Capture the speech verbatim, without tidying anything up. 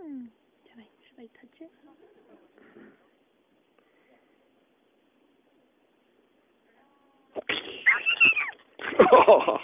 Hmm. Should I, should I touch it? Oh.